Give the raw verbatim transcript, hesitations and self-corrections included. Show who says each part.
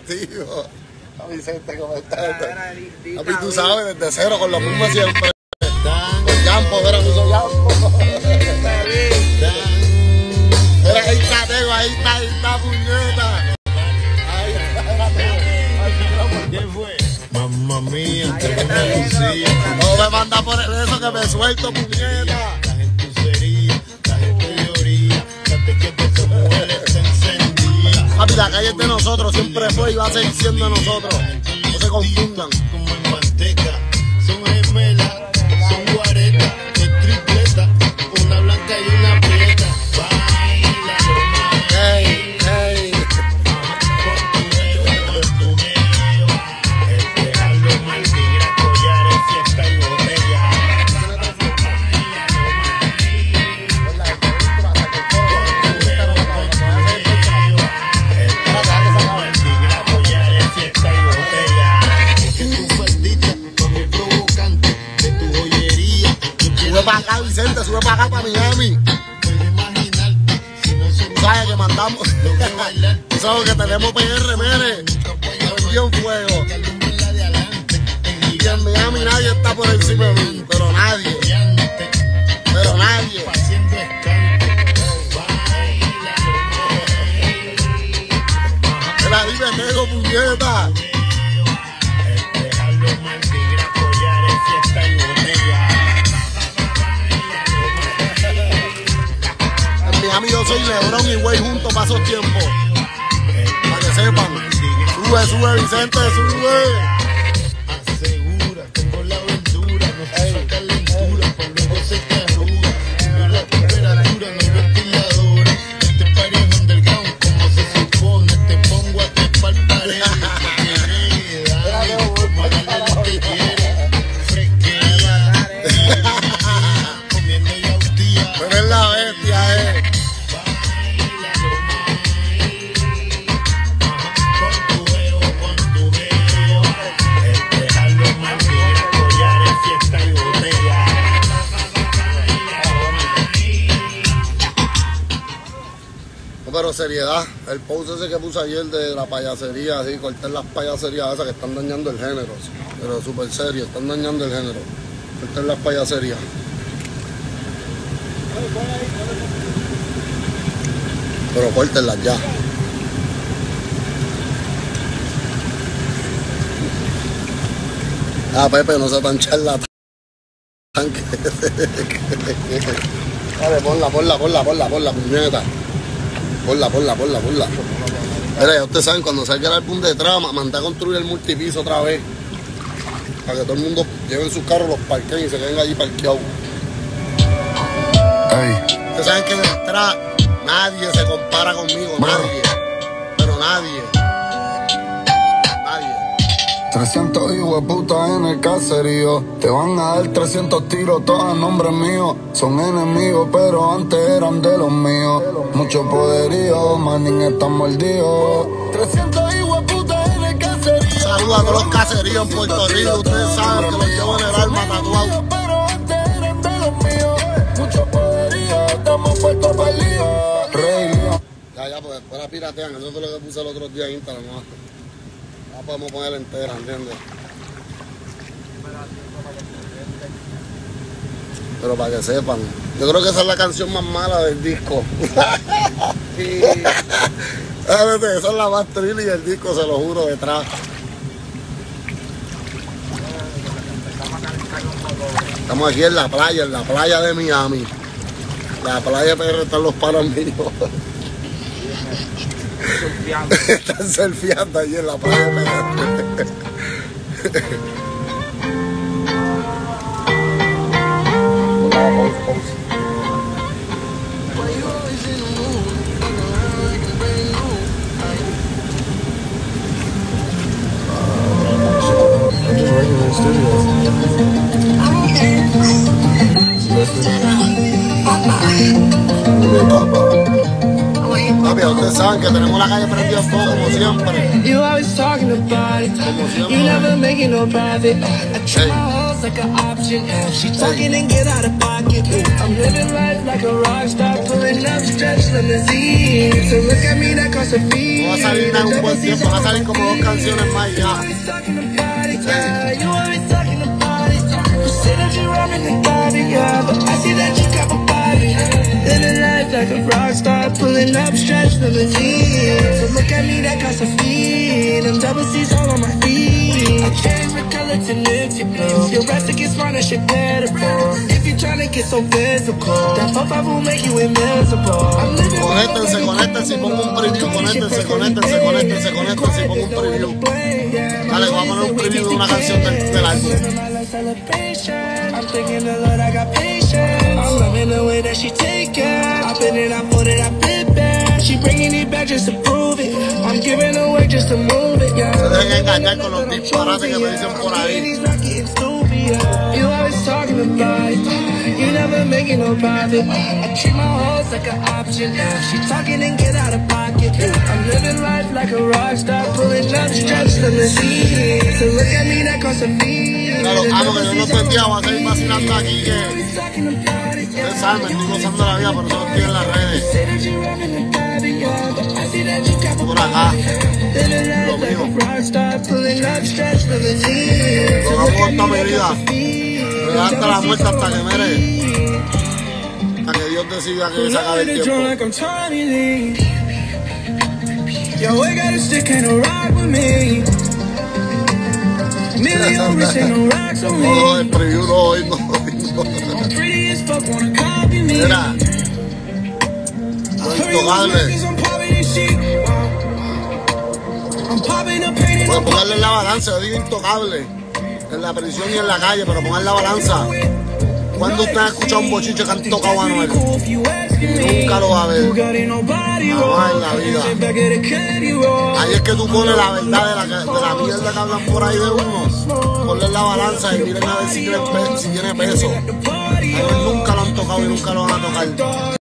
Speaker 1: activo. A Vicente, ¿cómo estás? Papi, tú sabes, desde cero, con lo mismo siempre. Con Yampo, era mucho Yampo. Era ahí está, Tego, ahí está, ahí está, puñeta. Ahí está, ¿quién fue?
Speaker 2: Mamma mía, que me lucía.
Speaker 1: No me manda por eso que me suelto, puñeta.
Speaker 2: La gente sería, la gente lloría. Date que esa mujer está encendida.
Speaker 1: Papi, la calle es de nosotros, siempre fue y va a seguir siendo de nosotros. No se confundan.
Speaker 2: Como en manteca, son gemelas, son guaretas, es tripleta, una blanca y una prieta. Baila,
Speaker 1: Hey, hey.
Speaker 2: con tu dedo, con tu medio. Espejarlo, maldigra, collares, fiesta y botella.
Speaker 1: Sube para acá, Vicente, sube para acá, para Miami. Tú sabes que mandamos. Tú sabes que tenemos P R, mire. Prendió un fuego. Y en Miami nadie está por encima de mí, pero nadie. Pero nadie. Mira, dime, Tego, puñeta. En Miami yo soy Lebron y Way juntos para esos tiempos. Para que sepan. Sube, sube, Vicente, sube.
Speaker 2: Asegura, tengo la aventura, no se saca lentura, por luego se te arruga. Sube la temperatura, no hay ventiladora. Este party es underground, como se supone. Te pongo a trepar paredes. Dale, como darle lo que quieres. Fresquería, comiendo yautía.
Speaker 1: Tú eres la bestia, eh. Pero seriedad, el post ese que puse ayer de la payasería, así, cortar las payaserías esas que están dañando el género, pero súper serio, están dañando el género, cortar las payaserías. Pero córtenlas ya. Ah, Pepe, no sea tan charlatán. Dale, ponla, ponla, ponla, ponla, ponla, puñeta. Ponla, ponla, ponla, ponla. Mira, ya ustedes saben, cuando salga el álbum de Trama, mandar a construir el multipiso otra vez. Para que todo el mundo lleve sus carros, los parqueen y se queden allí parqueados.
Speaker 2: Ay.
Speaker 1: Ustedes saben que en el trap nadie se compara conmigo, nadie. Pero nadie. Nadie.
Speaker 3: trescientos hijueputas en el caserío. Te van a dar trescientos tiros, todos a nombre mío. Son enemigos, pero antes eran de los míos. Mucho poderío, manín está mordido. trescientos hijueputas en el caserío.
Speaker 1: Saludos a todos los caseríos en Puerto Rico. Ustedes saben que los llevo en el alma tatuado.
Speaker 3: Pero antes eran de los míos. Mucho poderío, estamos puestos para el lío. Rey León.
Speaker 1: Ya, ya, pues después la piratean. Eso fue lo que puse el otro día en Instagram. ¿No? Ya podemos ponerla entera, ¿entiendes? Pero para que sepan, yo creo que esa es la canción más mala del disco. Sí. Esa es la más trilly del disco, se lo juro, detrás. Estamos aquí en la playa, en la playa de Miami. La playa P R están los panos míos. Están surfeando allí en la playa P R. Papi, ustedes saben saben que tenemos la calle prendida a fuego como siempre.
Speaker 4: You always talking about it. You never making no profit. I try my hustle like an option. She talking and get out of pocket. I'm living life like a rock star, pulling up stretch limousine. So look at me, that costs a fee.
Speaker 1: Va a salir en un buen tiempo, va a salir como dos canciones más ya.
Speaker 4: You always talking about it, yeah. You always talking about it. You say that you're rapping the body, yeah, but I see that you got a body. Living life like a rock star, pulling up stretch limousine. So look at me, that costs a fee. Them double C's all on my feet. I changed my color to nifty blue. Your rest to get smart, that shit better for. If you tryna get so physical, that four five will make you invisible. I'm living
Speaker 1: Conéctense, conéctense y pongo un preview, conéctense, conéctense, conéctense, conéctense y pongo un preview. Dale, vamos a poner un preview de una canción del, del álbum.
Speaker 4: I'm thinking the Lord, I got patience. I'm loving the way that she take it. I put it, I put it, I flip it. She bringing it back just to prove it. I'm giving away just to move it, yeah.
Speaker 1: Se dejen engañar con los disparates que me dicen por ahí.
Speaker 4: You always talking about it. You never making no profit. I treat my hoes like an option. She talking and get out of pocket. I'm living life like a rock star, pulling up stretch limousine. So look at me, that costs a fee.
Speaker 1: Claro, algo que yo no entendía, voy a seguir vacilando aquí que ustedes saben, me estoy gozando la vida, pero eso lo estoy en las redes. Por acá, lo mío. Lo hago con toda mi vida. Me da hasta la muerte hasta que mere. Hasta que Dios decida que se acabe el tiempo.
Speaker 4: Yo, I got a stick and a rock with me. Million rich ain't no rocks on me.
Speaker 1: No, el preview no, hoy no, hoy no.
Speaker 4: I'm pretty as fuck, wanna copy me.
Speaker 1: Mira, lo intocable. Puedes ponerle en la balanza, yo digo intocable. En la prisión y en la calle, pero pongan la balanza. ¿Cuándo usted ha escuchado un bochiche que han tocado a Anuel? Nunca lo va a ver. Jamás en la vida. Ahí es que tú pones la verdad de la, que, de la mierda que hablan por ahí de uno. Ponle en la balanza y miren a ver si tiene, si tiene peso. A Anuel nunca lo han tocado y nunca lo van a tocar.